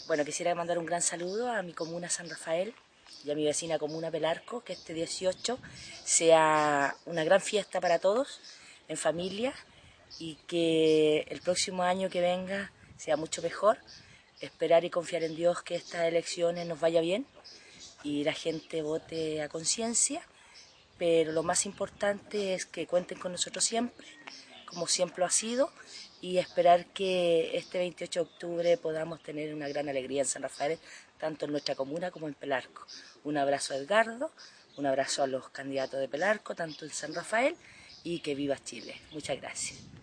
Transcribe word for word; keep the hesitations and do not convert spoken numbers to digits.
Bueno, quisiera mandar un gran saludo a mi comuna San Rafael y a mi vecina comuna Pelarco, que este dieciocho sea una gran fiesta para todos, en familia, y que el próximo año que venga sea mucho mejor. Esperar y confiar en Dios que estas elecciones nos vaya bien y la gente vote a conciencia, pero lo más importante es que cuenten con nosotros siempre, como siempre lo ha sido, y esperar que este veintiocho de octubre podamos tener una gran alegría en San Rafael, tanto en nuestra comuna como en Pelarco. Un abrazo a Edgardo, un abrazo a los candidatos de Pelarco, tanto en San Rafael, y que viva Chile. Muchas gracias.